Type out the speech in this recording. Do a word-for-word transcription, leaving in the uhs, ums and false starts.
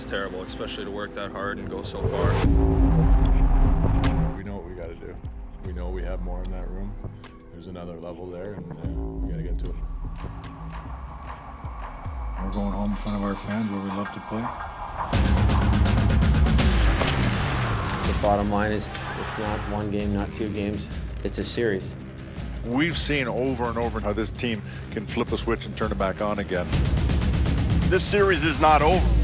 it's terrible, especially to work that hard and go so far. We know what we got to do. We know we have more in that room. There's another level there, and uh, we got to get to it. We're going home in front of our fans where we love to play. The bottom line is, it's not one game, not two games. It's a series. We've seen over and over how this team can flip a switch and turn it back on again. This series is not over.